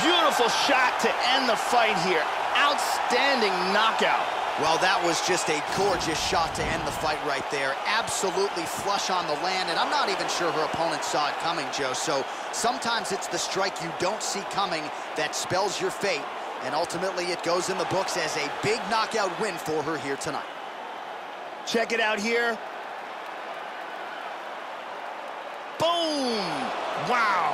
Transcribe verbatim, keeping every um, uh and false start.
Beautiful shot to end the fight here. Outstanding knockout. Well, that was just a gorgeous shot to end the fight right there. Absolutely flush on the land, and I'm not even sure her opponent saw it coming, Joe. So sometimes it's the strike you don't see coming that spells your fate, and ultimately it goes in the books as a big knockout win for her here tonight. Check it out here. Boom! Wow.